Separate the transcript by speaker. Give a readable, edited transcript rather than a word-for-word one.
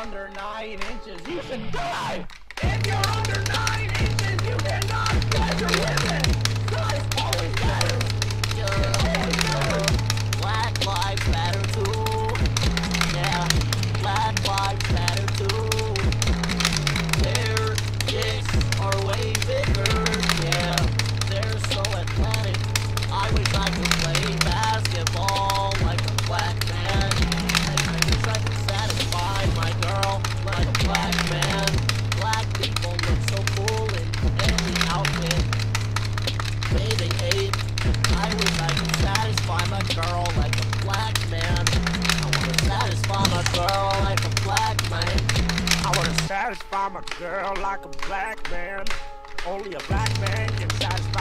Speaker 1: under 9 inches, you should die! If you're under 9 inches, you cannot pleasure women! Size always matters! Always matters!
Speaker 2: Black lives matter too. Yeah, black lives matter too. Their dicks are way bigger. Yeah, they're so athletic. I wish I could play basketball like a black man. I wish I could satisfy my girl like a black man. Black people look so cool in any outfit. Bathing ape. I wish I could satisfy my girl like a black man. I wanna satisfy my girl like a black man.
Speaker 1: I wanna satisfy my girl like a black man. Only a black man can satisfy